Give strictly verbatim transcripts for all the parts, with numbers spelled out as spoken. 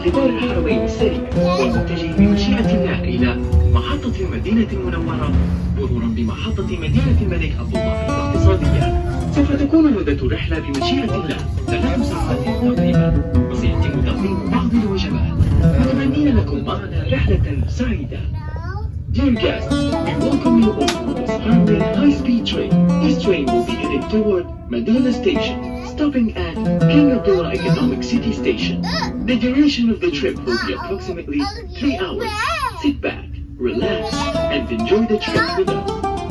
قطار الحرمين السريع والمتجه بمشيئة الله إلى محطة المدينة المنورة مرورا بمحطة مدينة الملك عبد الله الاقتصادية. سوف تكون مدة الرحلة بمشيئة الله ثلاث ساعات تقريبا، وسيتم تقديم بعض الوجبات. متمنين لكم معنا رحلة سعيدة. Dear guests, we welcome you on this Harmony high-speed train. This train will be heading toward Madinah Station, stopping at King Abdullah Economic City Station. The duration of the trip will be approximately three hours. Sit back, relax, and enjoy the trip with us.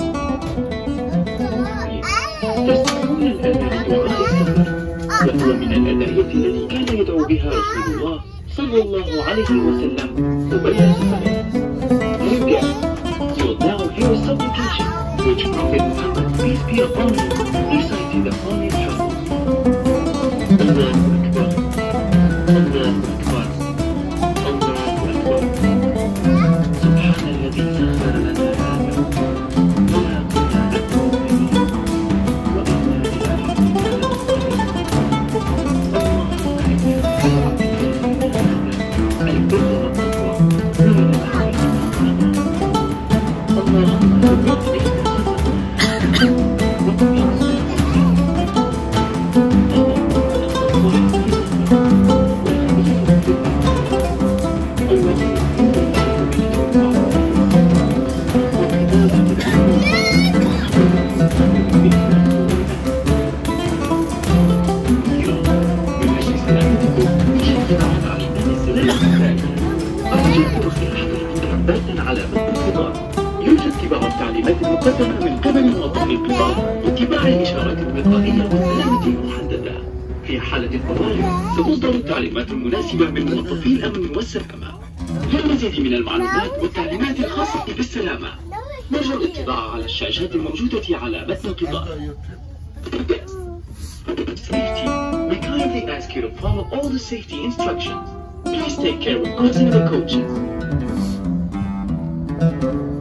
تستمعون الآن لدعاء السفر، وهو من الأدعية التي كان يدعو بها رسول الله صلى الله عليه وسلم قبيل سفره. Dear guests, you will now hear a supplication which Prophet Muhammad, peace be upon him, recited upon his travels. Allahu Akbar, Allahu Akbar, Allahu Akbar. سبحان الذي سخر لنا هذا وما كنا له مقرنين وإنا إلى ربنا لمنقلبون. اللهم أعنا البر والتقوى ومن العمل اللهم ثبت على متن القطار. يوجد اتباع التعليمات المقدمة من قبل منظم القطار واتباع الإشارات الوقائية والسلامة المحددة. في حالة الطوارئ ستصدر التعليمات المناسبة من موظفي الأمن والسلامة. للمزيد من المعلومات والتعليمات الخاصة بالسلامة نرجو الاطلاع على الشاشات الموجودة على متن القطار. Safety. We kindly ask you to follow all the safety instructions. Please take care when crossing the coaches.